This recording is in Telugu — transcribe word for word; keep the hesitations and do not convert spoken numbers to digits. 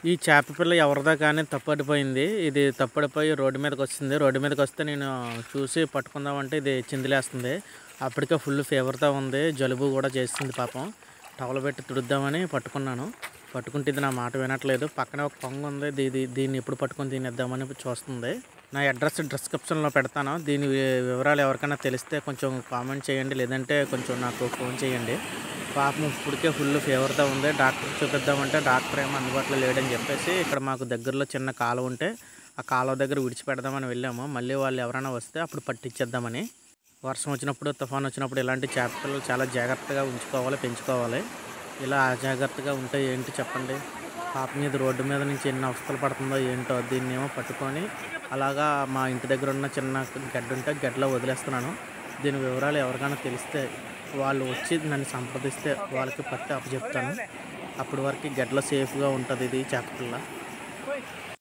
ఈ చేప పిల్ల ఎవరిదో కానీ తప్పడిపోయింది. ఇది తప్పడిపోయి రోడ్డు మీదకి వస్తుంది. రోడ్డు మీదకి వస్తే నేను చూసి పట్టుకుందామంటే ఇది చిందులేస్తుంది. అప్పటికే ఫుల్ ఫీవర్తో ఉంది. జలుబు కూడా చేస్తుంది పాపం. టవల్ పెట్టి తుడుద్దామని పట్టుకున్నాను. పట్టుకుంటే ఇది నా మాట వినట్లేదు. పక్కనే ఒక కొంగ ఉంది. దీ దీన్ని ఎప్పుడు పట్టుకొని తినేద్దామని చూస్తుంది. నా అడ్రస్ డిస్క్రిప్షన్లో పెడతాను. దీని వివరాలు ఎవరికైనా తెలిస్తే కొంచెం కామెంట్ చేయండి, లేదంటే కొంచెం నాకు ఫోన్ చేయండి. పాపం ఇప్పటికే ఫుల్ ఫీవర్తో ఉంది. డాక్టర్ చూపిద్దామంటే డాక్టర్ ఏమో అందుబాటులో లేడని చెప్పేసి ఇక్కడ మాకు దగ్గరలో చిన్న కాలువ ఉంటే ఆ కాలువ దగ్గర విడిచిపెడదామని వెళ్ళాము. మళ్ళీ వాళ్ళు ఎవరైనా వస్తే అప్పుడు పట్టించేద్దామని. వర్షం వచ్చినప్పుడు, తుఫాన్ వచ్చినప్పుడు ఇలాంటి చేప పిల్లలు చాలా జాగ్రత్తగా ఉంచుకోవాలి, పెంచుకోవాలి. ఇలా అజాగ్రత్తగా ఉంటే ఏంటి చెప్పండి. పాప మీద రోడ్డు మీద నుంచి ఎన్ని అవస్థలు పడుతుందో ఏంటో. దీన్ని ఏమో పట్టుకొని అలాగా మా ఇంటి దగ్గర ఉన్న చిన్న గడ్డ ఉంటే గడ్డలో వదిలేస్తున్నాను. దీని వివరాలు ఎవరికైనా తెలిస్తే వాళ్ళు వచ్చి నన్ను సంప్రదిస్తే వాళ్ళకి పట్టి అప్పచెప్తాను. అప్పటి వరకు గడ్డలో సేఫ్గా ఉంటుంది ఇది చేప పిల్ల.